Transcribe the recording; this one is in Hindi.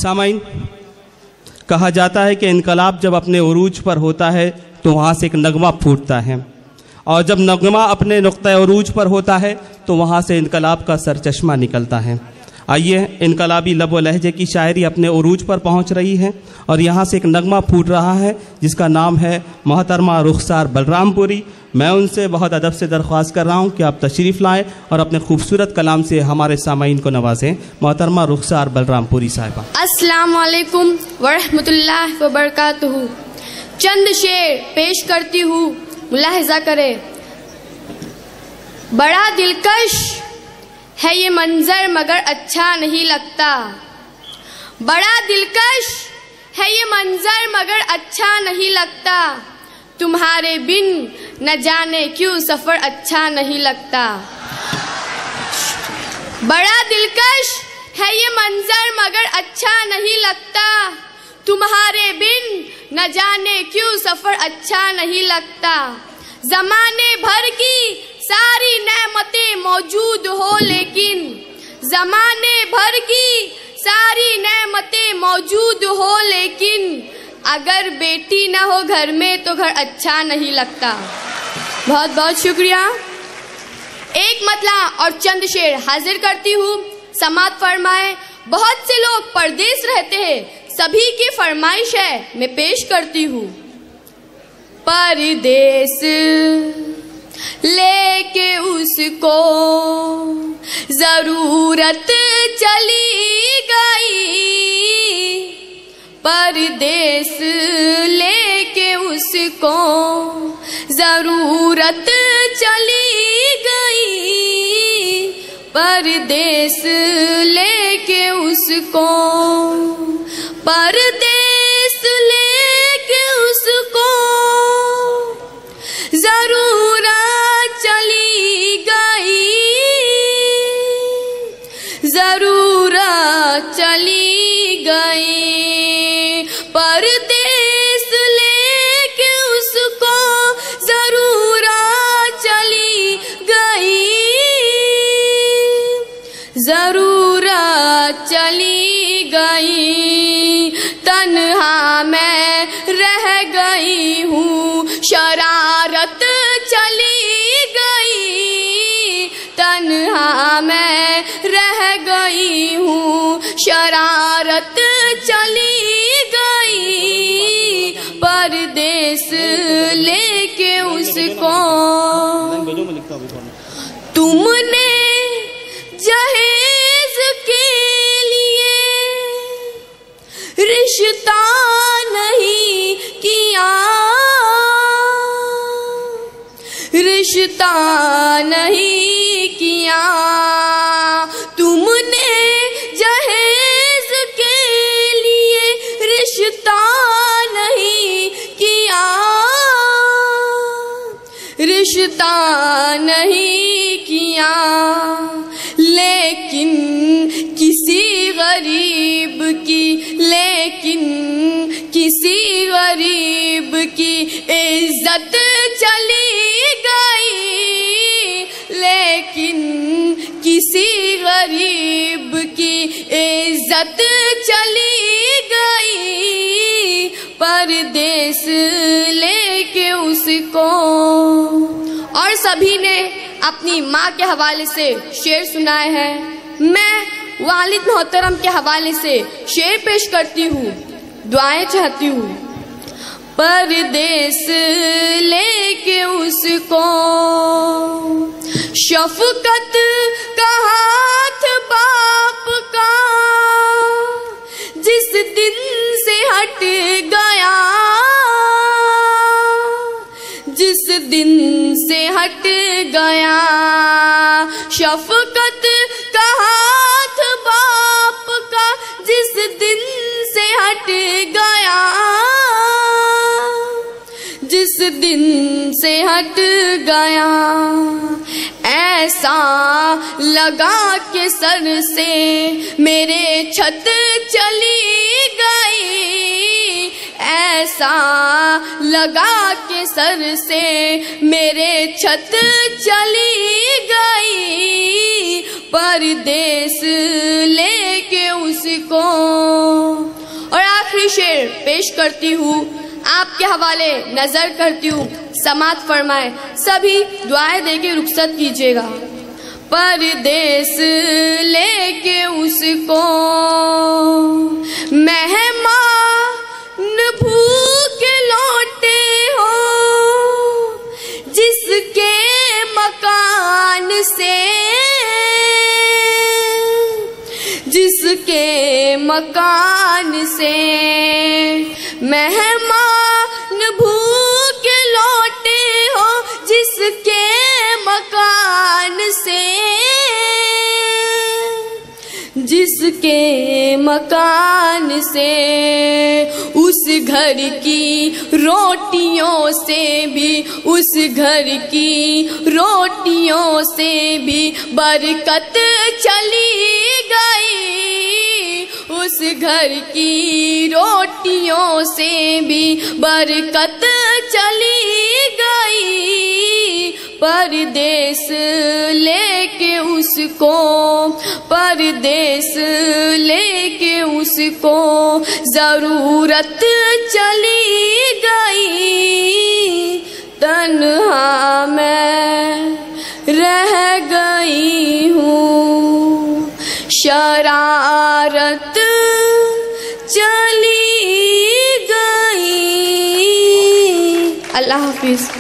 सामाइन, कहा जाता है कि इनकलाब जब अपने उरूज पर होता है तो वहाँ से एक नगमा फूटता है, और जब नगमा अपने नुक्ता उरूज पर होता है तो वहाँ से इनकलाब का सरचश्मा निकलता है। आइए, इनकलाबी लब व लहजे की शायरी अपने उरूज पर पहुँच रही है और यहाँ से एक नगमा फूट रहा है जिसका नाम है मोहतरमा रुखसार बलरामपुरी। मैं उनसे बहुत अदब से दरख्वास्त कर रहा हूँ कि आप तशरीफ़ लाएँ और अपने खूबसूरत कलाम से हमारे सामाईन को नवाजें। मोहतरमा रुखसार बलरामपुरी साहिबा। अस्सलाम वालेकुम वरहमतुल्लाहि व बरकातुहू। चंद शेर पेश करती हूँ, मुलाहिज़ा करें। बड़ा दिलकश है ये मंजर मगर अच्छा नहीं लगता, बड़ा दिलकश है ये मंजर मगर अच्छा नहीं लगता, तुम्हारे बिन न जाने क्यों सफ़र अच्छा नहीं लगता। बड़ा दिलकश है ये मंजर मगर अच्छा नहीं लगता, तुम्हारे बिन न जाने क्यों सफ़र अच्छा नहीं लगता। ज़माने भर की सारी नेमतें मौजूद हो लेकिन, ज़माने भर की सारी नेमतें मौजूद हो लेकिन, अगर बेटी न हो घर में तो घर अच्छा नहीं लगता। बहुत बहुत शुक्रिया। एक मतला और चंद शेर हाजिर करती हूँ, समात फरमाए। बहुत से लोग परदेश रहते हैं, सभी की फरमाइश है मैं पेश करती हूँ। परदेश लेके उसको जरूरत चली गई, परदेश लेके उसको जरूरत चली गई, परदेश लेके उसको, परदेश लेके उसको जरूरत चली गई, जरूरत चली गई, परदेश लेके उसको जरूरत चली गई, जरूरत चली गई। तन्हा मैं रह गई हूँ, शरारत चली गई, तन्हा मैं रह गई हूँ, शरारत चली गई, परदेश लेके उसको। तुमने जहेज के लिए रिश्ता नहीं किया, रिश्ता नहीं किया, तुमने जहेज के लिए रिश्ता नहीं किया, रिश्ता नहीं किया, लेकिन किसी गरीब की, लेकिन किसी गरीब की इज्जत चली गई, लेकिन किसी गरीब की इज्जत चली गई, परदेश लेके उसको। और सभी ने अपनी माँ के हवाले से शेर सुनाए हैं। मैं वालिद मोहतरम के हवाले से शेर पेश करती हूँ, दुआएं चाहती हूँ। परदेश लेके उसको शफकत का हाथ बाप का जिस दिन से हट गया, जिस दिन से हट गया, शफकत का हाथ बाप का जिस दिन से हट गया, जिस दिन से हट गया, ऐसा लगा के सर से मेरे छत चली गई, ऐसा लगा के सर से मेरे छत चली गई, परदेस लेके उसको। और आखिरी शेर पेश करती हूँ, आपके हवाले नजर करती हूँ, समात फरमाए, सभी दुआएं देके रुखसत कीजिएगा। परदेस लेके उसको मेहमान भूख लौटे हो, जिसके मकान से, जिसके मकान से मेहमान भूख लौटे हो, जिसके मकान से, जिसके मकान से, उस घर की रोटियों से भी, उस घर की रोटियों से भी बरकत चली गई, उस घर की रोटियों से भी बरकत चली गई, परदेस लेके उसको, परदेस लेके उसको जरूरत चली गई, तन्हा मैं रह गई हूँ, शरारत चली गई। अल्लाह हाफिज।